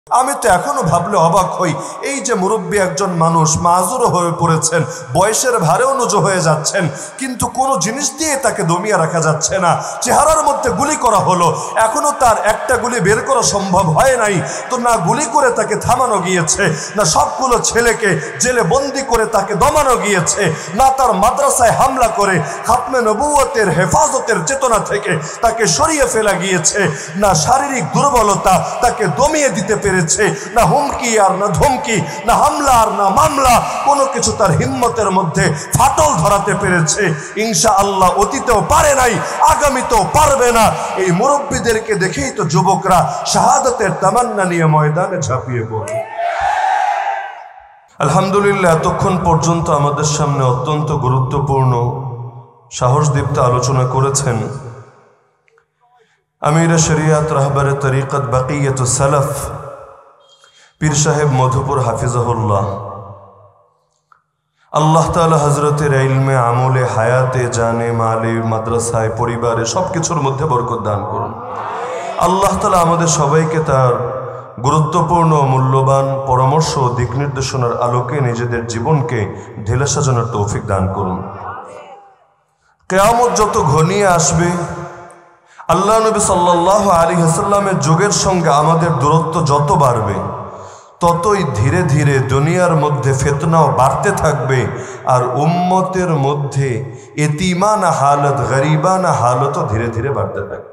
আমি তো এখনো ভাবলে অবাক হই, এই যে মুরব্বী একজন মানুষ মাজুর হয়ে পড়েছেন, বয়সের ভারে অনুজ হয়ে যাচ্ছেন, কিন্তু কোনো জিনিস দিয়ে তাকে দমিয়ে রাখা যাচ্ছে না। চেহারার মধ্যে গুলি করা হলো, এখনো তার একটা গুলি বের করা সম্ভব হয় নাই। তো না গুলি করে তাকে থামানো গিয়েছে, না সবগুলো ছেলেকে জেলে বন্দি করে তাকে দমানো গিয়েছে, না তার মাদ্রাসায় হামলা করে খাতমে নবুয়তের হেফাজতের চেতনা থেকে তাকে সরিয়ে ফেলা গিয়েছে, না শারীরিক দুর্বলতা তাকে দমিয়ে দিতে পেরেছে, না হুমকি আর না ধমকি, না হামলা আর না মামলা, কোনো কিছু তার হিম্মতের মধ্যে ফাটল ধরাতে পেরেছে। ইনশাআল্লাহ অতীতেও পারে নাই, আগামীতেও পারবে না। এই মুরব্বীদেরকে দেখেই তো যুবকরা শাহাদাতের তামান্না নিয়ে ময়দানে ঝাঁপিয়ে পড়ে। আলহামদুলিল্লাহ, এতক্ষণ পর্যন্ত আমাদের সামনে অত্যন্ত গুরুত্বপূর্ণ সাহসদীপ্ত আলোচনা করেছেন আমির শরিয়াত রাহবারে তরিকত বাকিয়াতুস সালাফ পীর সাহেব মধুপুর হাফিজাহুল্লাহ। আল্লাহ তাআলা হযরতের ইলমে, আমলে, হায়াতে, জানে, মালে, মাদ্রাসায়, পরিবারে সব কিছুর মধ্যে বরকত দান করুন। আল্লাহ তাআলা আমাদের সবাইকে তার গুরুত্বপূর্ণ মূল্যবান পরামর্শ ও দিক নির্দেশনার আলোকে নিজেদের জীবনকে ঢেলে সাজানোর তৌফিক দান করুন। কিয়ামত যত ঘনিয়ে আসবে, আল্লাহ নবী সাল্লাল্লাহু আলাইহি ওয়াসাল্লামের যুগের সঙ্গে আমাদের দূরত্ব যত বাড়বে, ততই ধীরে ধীরে দুনিয়ার মধ্যে ফিতনাও বাড়তে থাকবে, আর উম্মতের মধ্যে এতিমানা হালত, গরিবানা হালতও ধীরে ধীরে বাড়তে থাকবে।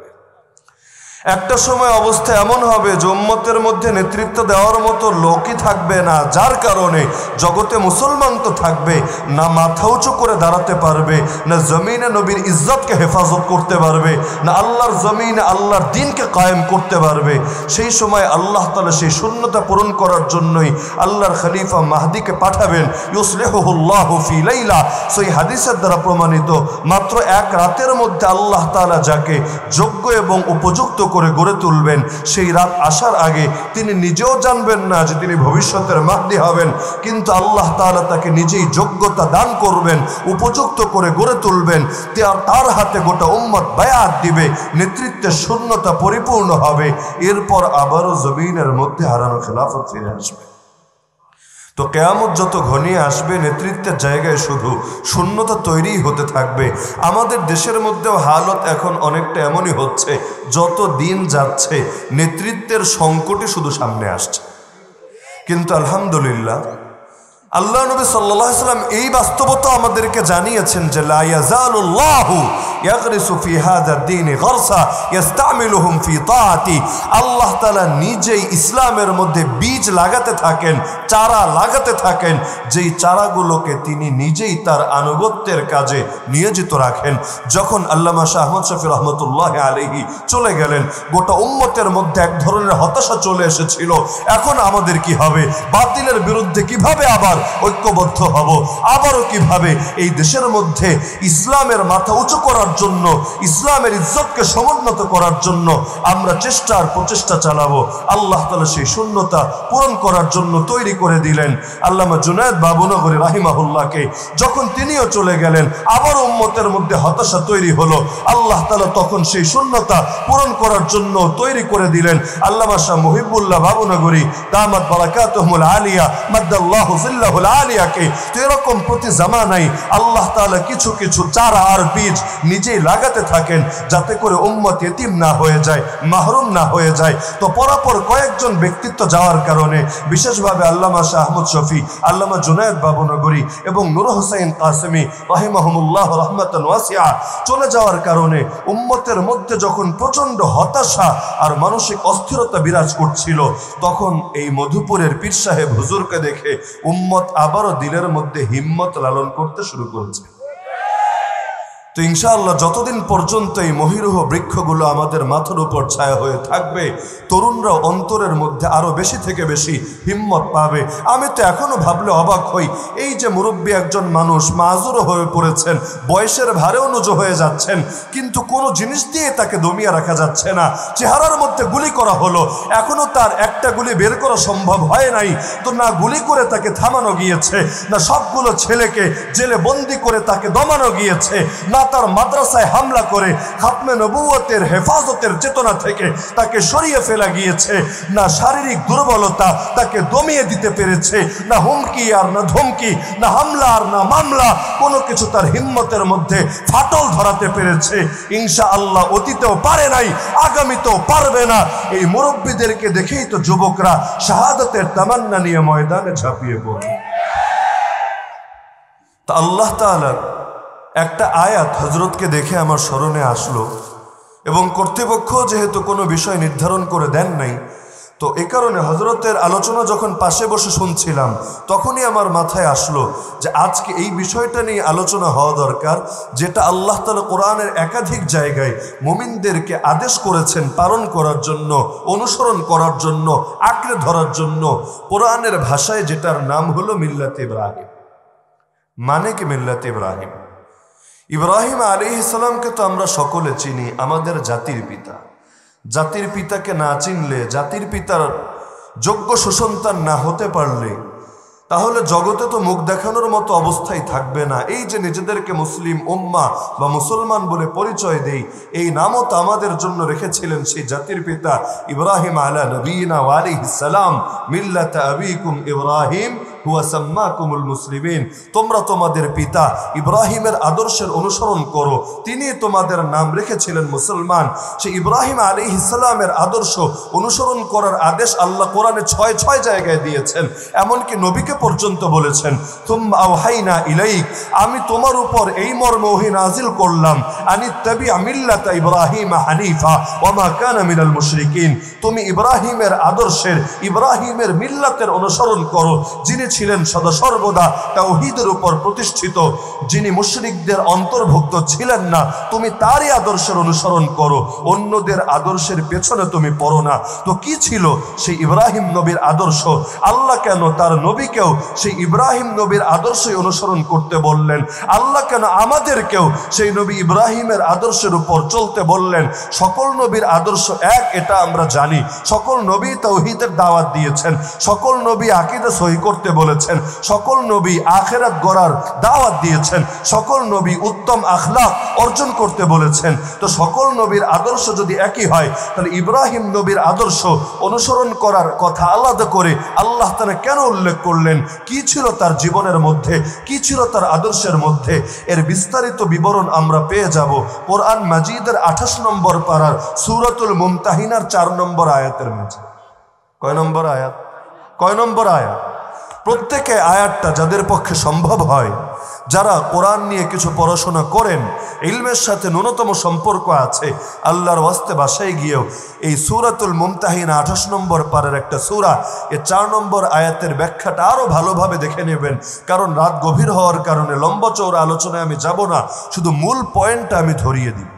একটা সময় অবস্থা এমন হবে যে উম্মতের মধ্যে নেতৃত্ব দেওয়ার মতো লোকই থাকবে না, যার কারণে জগতে মুসলমান তো থাকবে না, মাথা উঁচু করে দাঁড়াতে পারবে না, জমিনে নবীর ইজ্জতকে হেফাজত করতে পারবে না, আল্লাহর জমিনে আল্লাহর দ্বীনকে কায়েম করতে পারবে। সেই সময় আল্লাহ তাআলা সেই শূন্যতা পূরণ করার জন্যই আল্লাহর খলিফা মাহদিকে পাঠাবেন। ইউসলিহুল্লাহু ফি লাইলা, সেই হাদিসের দ্বারা প্রমাণিত, মাত্র এক রাতের মধ্যে আল্লাহ তাআলা যাকে যোগ্য এবং উপযুক্ত করে গড়ে তুলবেন, সেই রাত আসার আগে তিনি নিজেও জানবেন না যে তিনি ভবিষ্যতের মাহদি হবেন, কিন্তু আল্লাহ তাআলা তাকে নিজেই যোগ্যতা দান করবেন, উপযুক্ত করে গড়ে তুলবেন। তার হাতে গোটা উম্মত বায়াত দিবে, নেতৃত্বের শূন্যতা পরিপূর্ণ হবে, এরপর আবারও জমিনের মধ্যে হারানো খেলাফত ফিরে আসবে। তো কিয়ামত যত ঘনিয়ে আসবে, নেতৃত্বের জায়গায় শুধু শূন্যতা তৈরি হতে থাকবে। আমাদের দেশের মধ্যেও হালত এখন অনেকটা এমনই হচ্ছে, যত দিন যাচ্ছে নেতৃত্বের সংকটই শুধু সামনে আসছে। কিন্তু আলহামদুলিল্লাহ, আল্লাহ নবী সাল্লাল্লাহু আলাইহি ওয়াসাল্লাম এই বাস্তবতা আমাদেরকে জানিয়েছেন যে লা ইয়াজালুল্লাহু ইয়াগরিসু ফি হাযাদ দ্বীনি গারসা ইস্তামিলুহুম ফি তাআতি। আল্লাহ তাআলা নিজেই ইসলামের মধ্যে বীজ লাগাতে থাকেন, চারা লাগাতে থাকেন, যেই চারাগুলোকে তিনি নিজেই তার আনুগত্যের কাজে নিয়োজিত রাখেন। যখন আল্লামা শাহ আহমদ শফি রহমতুল্লাহ আলাইহি চলে গেলেন, গোটা উম্মতের মধ্যে এক ধরনের হতাশা চলে এসেছিল। এখন আমাদের কি হবে? বাতিলের বিরুদ্ধে কিভাবে আবার ঐক্যবদ্ধ হব? আবারও কিভাবে এই দেশের মধ্যে ইসলামের মাথা উঁচু করার জন্য, ইসলামের ইজ্জতকে সমুন্নত করার জন্য আমরা চেষ্টা আর প্রচেষ্টা চালাবো? আল্লাহ তাআলা সেই শূন্যতা পূরণ করার জন্য তৈরি করে দিলেন আল্লামা জুনায়েদ বাবুনগরী রাহিমাহুল্লাহকে। যখন তিনিও চলে গেলেন, আবার উম্মতের মধ্যে হতাশা তৈরি হলো। আল্লাহ তাআলা তখন সেই শূন্যতা পূরণ করার জন্য তৈরি করে দিলেন আল্লামা শাহ মুহিবুল্লাহ বাবুনগরী দামাত বারাকাতুহুল আলিয়া মাদ্দাল্লাহু জিল্লাহুল আলিয়াকে। তো এরকম প্রতি জামানায় আল্লাহ তাআলা কিছু কিছু চারা আর বীজ নিজেই লাগাতে থাকেন, যাতে করে উম্মত এতিম না হয়ে যায়, মাহরুম না হয়ে যায়। তো পরাপর কয়েকজন ব্যক্তিত্ব যাওয়ার কারণে, বিশেষভাবে আল্লামা শাহ আহমদ শফি, আল্লামা জুনায়েদ বাবুনগরী এবং নূর হোসেন কাসেমি রাহিমাহুমুল্লাহ রাহমাতান ওয়াসিআ চলে যাওয়ার কারণে উম্মতের মধ্যে যখন প্রচণ্ড হতাশা আর মানসিক অস্থিরতা বিরাজ করছিল, তখন এই মধুপুরের পীর সাহেব হুজুরকে দেখে উম্মত আবারও দিলের মধ্যে হিম্মত লালন করতে শুরু করেছে। তো ইনশাআল্লাহ যতদিন পর্যন্ত এই মহিরুহ বৃক্ষগুলো আমাদের মাথার উপর ছায়া হয়ে থাকবে, তরুণরা অন্তরের মধ্যে আরো বেশি থেকে বেশি হিম্মত পাবে। আমি তো এখনো ভাবলে অবাক হই, এই যে মুরব্বী একজন মানুষ মাজুর হয়ে পড়েছেন, বয়সের ভারে অনুজ হয়ে যাচ্ছেন, কিন্তু কোনো জিনিস দিয়ে তাকে দমিয়ে রাখা যাচ্ছে না। চেহারার মধ্যে গুলি করা হলো, এখনো তার একটা গুলি বের করা সম্ভব হয় নাই। তো না গুলি করে তাকে থামানো গিয়েছে, না সবগুলো ছেলেকে জেলে বন্দি করে তাকে দমানো গিয়েছে, না তার মাদ্রাসায় হামলা করে খাতমে নবুয়তের হেফাজতের চেতনা থেকে তাকে সরিয়ে ফেলা গিয়েছে। না শারীরিক দুর্বলতা তাকে দমিয়ে দিতে পেরেছে, না হুমকি আর না ধমকি, না হামলা আর না মামলা, কোনো কিছু তার হিম্মতের মধ্যে ফাটল ধরাতে পেরেছে। ইনশাআল্লাহ অতীতেও পারে নাই, আগামীতেও পারবে না। এই মুরব্বীদেরকে দেখেই তো যুবকরা শাহাদাতের তামান্না নিয়ে ময়দানে ঝাঁপিয়ে পড়ে। তা আল্লাহ তাআলার একটা আয়াত হযরতকে দেখে আমার স্মরণে আসলো, এবং কর্তৃপক্ষ যেহেতু কোনো বিষয় নির্ধারণ করে দেন নাই, তো এ কারণে হযরতের আলোচনা যখন পাশে বসে শুনছিলাম তখনই আমার মাথায় আসলো যে আজকে এই বিষয়টা নিয়ে আলোচনা হওয়া দরকার, যেটা আল্লাহ তাআলা কোরআনের একাধিক জায়গায় মুমিনদেরকে আদেশ করেছেন পালন করার জন্য, অনুসরণ করার জন্য, আঁকড়ে ধরার জন্য। কোরআনের ভাষায় যেটার নাম হলো মিল্লাতে ইব্রাহিম। মানে কি মিল্লাতে ইব্রাহিম? ইব্রাহিম আলাইহিস সালামকে তো আমরা সকলে চিনি, আমাদের জাতির পিতা। জাতির পিতাকে না চিনলে, জাতির পিতার যোগ্য সুসন্তান না হতে পারলে তাহলে জগতে তো মুখ দেখানোর মতো অবস্থায় থাকবে না। এই যে নিজেদেরকে মুসলিম উম্মাহ বা মুসলমান বলে পরিচয় দেই, এই নামও তো আমাদের জন্য রেখেছিলেন সেই জাতির পিতা ইব্রাহিম আলা নবীনা ওয়া আলাইহিস সালাম। মিল্লাতা আবিকুম ইব্রাহিম হুয়া সাম্মাকুমুল মুসলিমিন। তোমরা তোমাদের পিতা ইব্রাহিমের আদর্শের অনুসরণ করো, তিনি তোমাদের নাম রেখেছিলেন মুসলমান। সেই ইব্রাহিম আলাইহিস সালামের আদর্শ অনুসরণ করার আদেশ আল্লাহ কোরআনে ৬ জায়গায় দিয়েছেন। এমনকি নবীকে পর্যন্ত বলেছেন, তুম্মা আওহাইনা ইলাইক, আমি তোমার উপর এই মর্মে ওহী নাজিল করলাম, আনিত্তাবি' মিল্লাতা ইব্রাহিম হানিফা ওয়া মা কানা মিনাল মুশরিকিন। তুমি ইব্রাহিমের আদর্শের, ইব্রাহিমের মিল্লাতের অনুসরণ করো, যিনি ছিলেন সদা সর্বদা তাওহীদের উপর প্রতিষ্ঠিত, যিনি মুশরিকদের অন্তর্ভুক্ত ছিলেন না। তুমি তারই আদর্শের অনুসরণ করো, অন্যদের আদর্শের পেছনে তুমি পড়ো না। তো কি ছিল সেই ইব্রাহিম নবীর আদর্শ? আল্লাহ কেন তার নবীকেও সেই ইব্রাহিম নবীর আদর্শই অনুসরণ করতে বললেন? আল্লাহ কেন আমাদেরকেও সেই নবী ইব্রাহিমের আদর্শের উপর চলতে বললেন? সকল নবীর আদর্শ এক, এটা আমরা জানি। সকল নবী তাওহীদের দাওয়াত দিয়েছেন, সকল নবী আকীদা সহি করতে বলেছেন, সকল নবী আখিরাত গড়ার দাওয়াত দিয়েছেন, সকল নবী উত্তম আখলাক অর্জন করতে বলেছেন। তো সকল নবীর আদর্শ যদি একই হয়, তাহলে ইব্রাহিম নবীর আদর্শ অনুসরণ করার কথা আলাদা করে আল্লাহ তাআলা কেন উল্লেখ করলেন? কি ছিল তার জীবনের মধ্যে, কি ছিল তার আদর্শের মধ্যে? এর বিস্তারিত বিবরণ আমরা পেয়ে যাব কোরআন মাজিদের 28 নম্বর পারার সূরাতুল মুমতাহিনার 4 নম্বর আয়াতের মাঝে। কয় নম্বর আয়াত? কয় নম্বর আয়াত? প্রত্যেকে আয়াতটা যাদের পক্ষে সম্ভব হয়, যারা কোরআন নিয়ে কিছু পড়াশোনা করেন, ইলমের সাথে ন্যূনতম সম্পর্ক আছে, আল্লাহর ওয়াস্তে বাসায় গিয়েও এই সূরাতুল মুমতাহিনা 28 নম্বর পারের একটা সূরা, এই 4 নম্বর আয়াতের ব্যাখ্যাটা আরো ভালোভাবে দেখে নেবেন। কারণ রাত গভীর হওয়ার কারণে লম্বা চওড়া আলোচনায় আমি যাব না, শুধু মূল পয়েন্টটা আমি ধরিয়ে দিই।